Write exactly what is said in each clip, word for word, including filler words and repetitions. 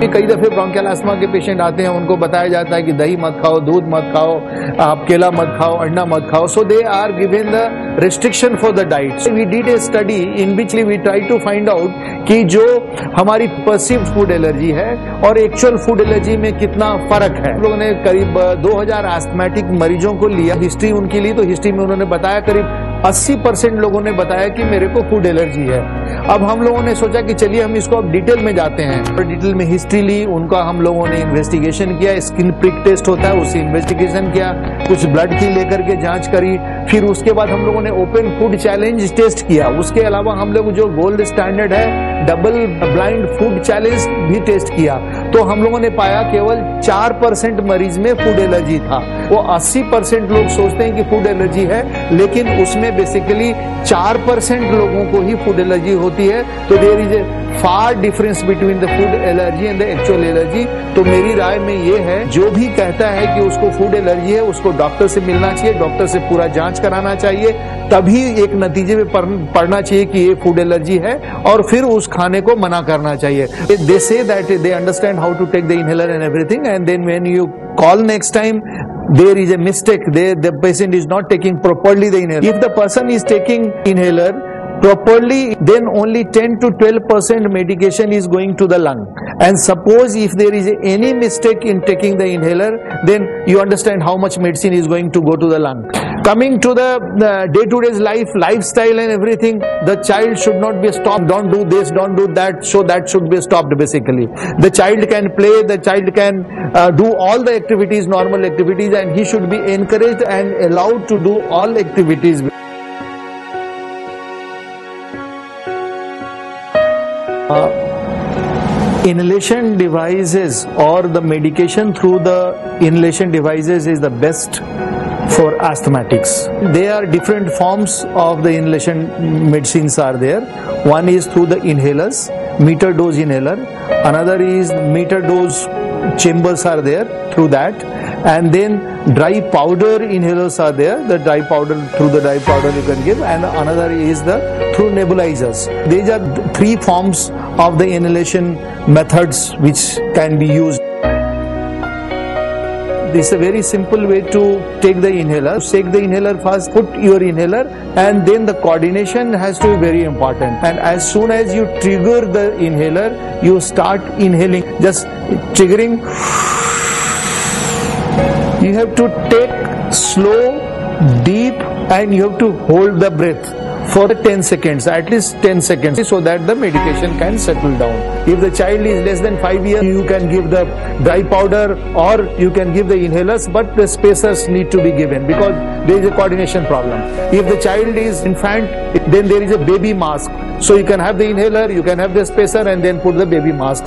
कई दफे bronchial asthma के पेशेंट आते हैं, उनको बताया जाता है कि दही मत खाओ, दूध मत खाओ, आप केला मत खाओ, अंडा मत खाओ. So they are given the restriction for the diet. So we did a study in which we try to find out कि जो हमारी perceived food allergy है और actual food allergy में कितना फर्क है. लोगों ने करीब दो हज़ार asthmatic मरीजों को लिया, हिस्ट्री उनकी ली, तो हिस्ट्री में उन्होंने बताया करीब अस्सी परसेंट लोगों ने बताया कि मेरे को फूड एलर्जी है. अब हम लोगों ने सोचा कि चलिए हम इसको अब डिटेल में जाते हैं. और डिटेल में हिस्ट्री ली, उनका हम लोगों ने इन्वेस्टिगेशन किया, स्किन प्रिक टेस्ट होता है उससे इन्वेस्टिगेशन किया, कुछ ब्लड की लेकर के जांच करी, फिर उसके बाद हम लोगों ने ओपन फूड चैलेंज टेस्ट किया. उसके अलावा हम लोग जो गोल्ड स्टैंडर्ड है डबल ब्लाइंड फूड चैलेंज भी टेस्ट किया. तो हम लोगों ने पाया केवल चार परसेंट मरीज में फूड एलर्जी था. वो अस्सी परसेंट लोग सोचते हैं कि फूड एलर्जी है, लेकिन उसमें बेसिकली चार परसेंट लोगों को ही फूड एलर्जी होती है. तो there is a far difference between the food allergy and the actual allergy. तो मेरी राय में ये है, जो भी कहता है कि उसको फूड एलर्जी है उसको डॉक्टर से मिलना चाहिए, डॉक्टर से पूरा जांच कराना चाहिए, तभी एक नतीजे में पढ़ना चाहिए कि ये फूड एलर्जी है और फिर उस खाने को मना करना चाहिए. They say that they understand how to take the inhaler and everything, and then when you call next time there is a mistake, they, the patient is not taking properly the inhaler. If the person is taking inhaler properly, then only ten to twelve percent medication is going to the lung. And suppose if there is any mistake in taking the inhaler, then you understand how much medicine is going to go to the lung. Coming to the day-to-day life, lifestyle and everything, the child should not be stopped. Don't do this, don't do that. So that should be stopped basically. The child can play, the child can uh, do all the activities, normal activities, and he should be encouraged and allowed to do all activities. Uh, inhalation devices or the medication through the inhalation devices is the best for asthmatics. There are different forms of the inhalation medicines are there. One is through the inhalers, meter dose inhaler. Another is meter dose chambers are there through that. And then dry powder inhalers are there. The dry powder, through the dry powder you can give. And another is the through nebulizers. These are three forms of the inhalation methods which can be used. This is a very simple way to take the inhaler. Take the inhaler first, put your inhaler, and then the coordination has to be very important. And as soon as you trigger the inhaler, you start inhaling, just triggering. You have to take slow, deep, and you have to hold the breath for ten seconds, at least ten seconds, so that the medication can settle down. If the child is less than five years, you can give the dry powder or you can give the inhalers, but the spacers need to be given because there is a coordination problem. If the child is infant, then there is a baby mask. So you can have the inhaler, you can have the spacer, and then put the baby mask.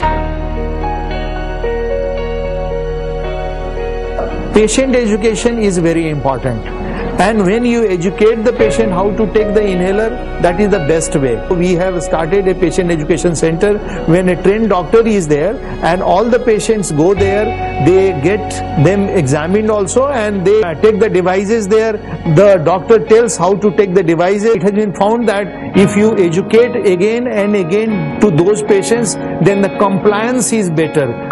Patient education is very important. And when you educate the patient how to take the inhaler, that is the best way. We have started a patient education center when a trained doctor is there and all the patients go there, they get them examined also and they take the devices there. The doctor tells how to take the devices. It has been found that if you educate again and again to those patients, then the compliance is better.